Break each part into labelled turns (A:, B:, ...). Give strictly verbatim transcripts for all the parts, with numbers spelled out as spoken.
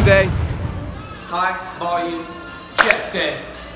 A: chest day. High volume chest day.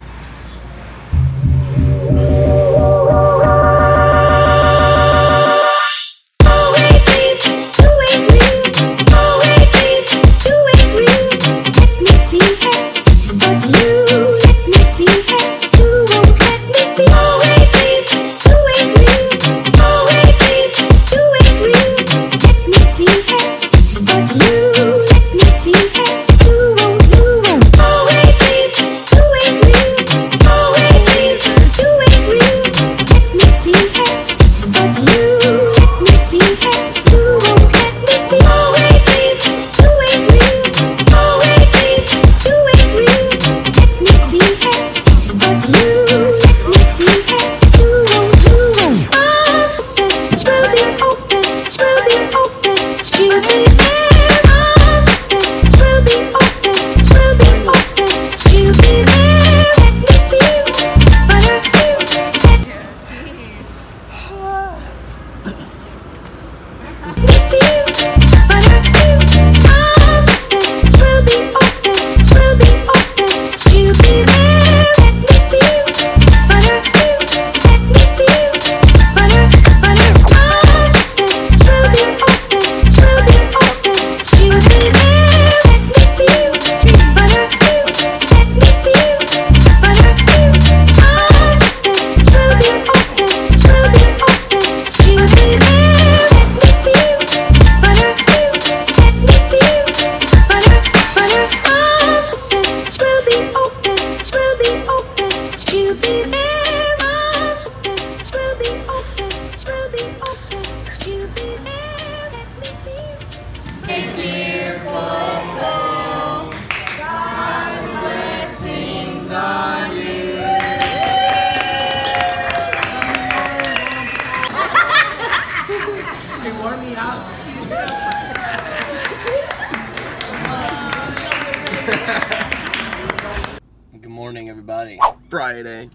B: Good morning, everybody.
A: Friday.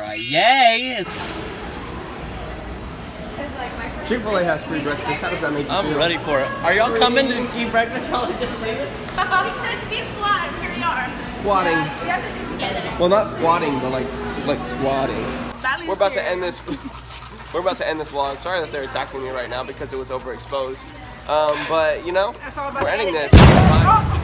B: Friday.
A: Chick-fil-A has free breakfast. How does that make you
B: I'm
A: feel?
B: ready for it. Are y'all coming to eat breakfast while I just leave it?
C: We said to be a squad, and here we are.
A: Squatting.
C: We have to sit together.
A: Well, not squatting, but like like squatting.
C: Valley
A: We're about to
C: here.
A: end this. We're about to end this vlog. Sorry that they're attacking me right now because it was overexposed. Um, but you know,
C: That's all about
A: we're ending
C: editing.
A: this. Bye.